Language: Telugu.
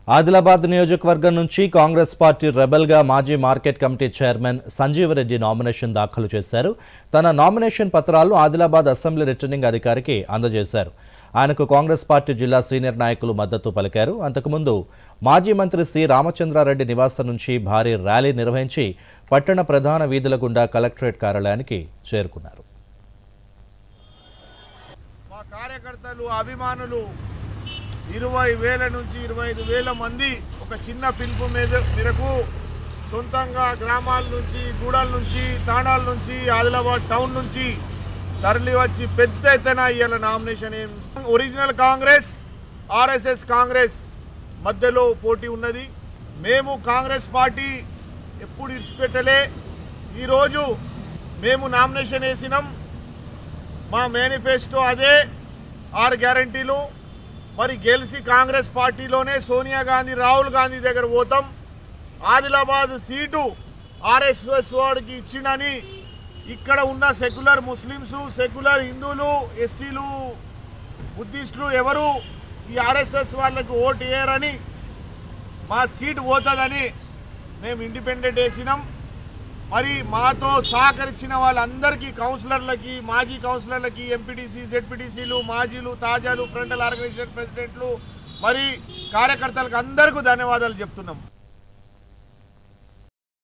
ఆదిలాబాద్ నియోజకవర్గం నుంచి కాంగ్రెస్ పార్టీ రెబెల్ గా మాజీ market committee chairman Sanjeevareddy nomination దాఖలు చేశారు. తన నామినేషన్ పత్రాలను ఆదిలాబాద్ అసెంబ్లీ రిటర్నింగ్ అధికారికి అందజేశారు. ఆయనకు కాంగ్రెస్ పార్టీ జిల్లా సీనియర్ నాయకులు మద్దతు పలికారు. అంతకుముందు మాజీ మంత్రి సి రామచంద్రారెడ్డి నివాసం నుంచి భారీ ర్యాలీ నిర్వహించి పట్టణ ప్రధాన వీధుల గుండా కలెక్టరేట్ కార్యాలయానికి చేరుకున్నారు. మా కార్యకర్తలు అభిమానులు 20,000 నుంచి 25,000 మంది ఒక చిన్న పిలుపు మేరకు సొంతంగా గ్రామాల నుంచి, గూడాల నుంచి, తాండాల నుంచి, ఆదిలాబాద్ టౌన్ నుంచి తరలి వచ్చి పెద్ద ఎత్తున ఇవాళ నామినేషన్ ఒరిజినల్ కాంగ్రెస్, ఆర్ఎస్ఎస్ కాంగ్రెస్ మధ్యలో పోటీ ఉన్నది. మేము కాంగ్రెస్ పార్టీ ఎప్పుడు ఇడిచిపెట్టలే. ఈరోజు మేము నామినేషన్ వేసినాం. మా మేనిఫెస్టో అదే, 6 గ్యారంటీలు. మరి గెలిచి కాంగ్రెస్ పార్టీలోనే సోనియా గాంధీ, రాహుల్ గాంధీ దగ్గర పోతాం. ఆదిలాబాద్ సీటు ఆర్ఎస్ఎస్ వాడికి ఇచ్చిండని ఇక్కడ ఉన్న సెక్యులర్ ముస్లిమ్స్, సెక్యులర్ హిందువులు, ఎస్సీలు, బుద్ధిస్టులు ఎవరు ఈ ఆర్ఎస్ఎస్ వాళ్ళకి ఓటు వేయరని, మా సీటు పోతుందని మేము ఇండిపెండెంట్ వేసినాం. మరి మాతో సహకరించిన వాళ్ళందరికీ, కౌన్సిలర్లకి, మాజీ కౌన్సిలర్లకి, ఎంపీటీసీ, జెడ్పీటీసీలు, మాజీలు, తాజాలు, ఫ్రంటల్ ఆర్గనైజేషన్ ప్రెసిడెంట్లు, మరి కార్యకర్తలకు అందరికీ ధన్యవాదాలు చెప్తున్నాం.